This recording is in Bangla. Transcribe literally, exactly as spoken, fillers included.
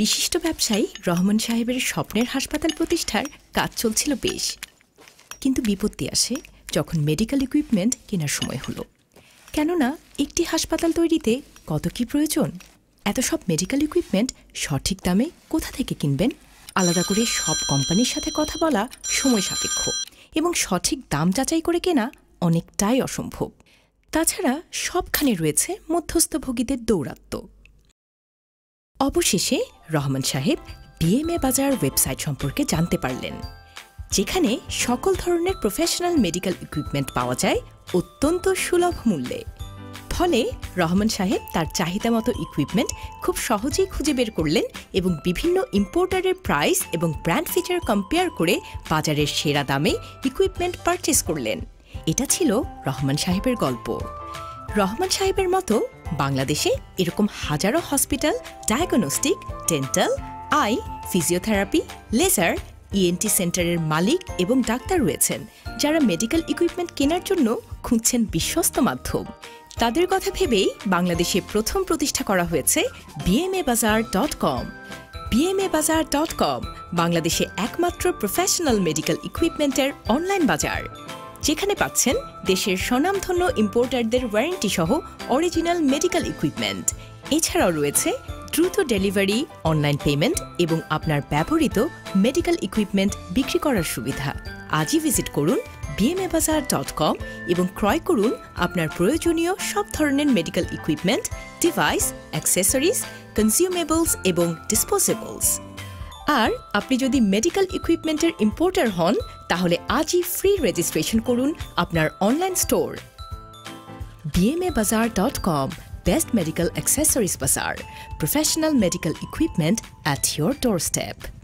বিশিষ্ট ব্যবসায়ী রহমান সাহেবের স্বপ্নের হাসপাতাল প্রতিষ্ঠার কাজ চলছিল বেশ, কিন্তু বিপত্তি আসে যখন মেডিকেল ইকুইপমেন্ট কেনার সময় হলো। কেননা একটি হাসপাতাল তৈরিতে কত কি প্রয়োজন, এত সব মেডিকেল ইকুইপমেন্ট সঠিক দামে কোথা থেকে কিনবেন? আলাদা করে সব কোম্পানির সাথে কথা বলা সময় সাপেক্ষ এবং সঠিক দাম যাচাই করে কেনা অনেকটাই অসম্ভব। তাছাড়া সবখানে রয়েছে মধ্যস্থভোগীদের দৌরাত্ম্য। অবশেষে রহমান সাহেব বিএমএ বাজার ওয়েবসাইট সম্পর্কে জানতে পারলেন, যেখানে সকল ধরনের প্রফেশনাল মেডিকেল ইকুইপমেন্ট পাওয়া যায় অত্যন্ত সুলভ মূল্যে। ফলে রহমান সাহেব তার চাহিদা মতো ইকুইপমেন্ট খুব সহজেই খুঁজে বের করলেন এবং বিভিন্ন ইম্পোর্টারের প্রাইস এবং ব্র্যান্ড ফিচার কম্পেয়ার করে বাজারের সেরা দামে ইকুইপমেন্ট পারচেস করলেন। এটা ছিল রহমান সাহেবের গল্প। রহমান সাহেবের মতো বাংলাদেশে এরকম হাজারো hospital, diagnostic, dental, eye, physiotherapy, laser, ENT সেন্টারের মালিক এবং ডাক্তার রয়েছেন, যারা মেডিকেল ইকুইপমেন্ট কেনার জন্য খুঁজছেন বিশ্বস্ত মাধ্যম। তাদের কথা ভেবেই বাংলাদেশে প্রথম প্রতিষ্ঠা করা হয়েছে BMA Bazar dot com. BMA Bazar dot com বাংলাদেশে একমাত্র প্রফেশনাল মেডিকেল ইকুইপমেন্টের অনলাইন বাজার, যেখানে পাচ্ছেন দেশের স্বনামধন্য ইম্পোর্টারদের ওয়ারেন্টি সহ অরিজিনাল মেডিকেল ইকুইপমেন্ট। এছাড়াও রয়েছে দ্রুত ডেলিভারি, অনলাইন পেমেন্ট এবং আপনার ব্যবহৃত মেডিকেল ইকুইপমেন্ট বিক্রি করার সুবিধা। আজই ভিজিট করুন বিএমএ বাজার ডট কম এবং ক্রয় করুন আপনার প্রয়োজনীয় সব ধরনের medical equipment, device, accessories, consumables এবং ডিসপোজেবলস। আর আপনি যদি মেডিকেল ইকুইপমেন্টের ইম্পোর্টার হন, তাহলে আজই ফ্রি রেজিস্ট্রেশন করুন আপনার online store. BMA Bazar dot com, Best Medical Accessories Bazaar, professional medical equipment at your doorstep.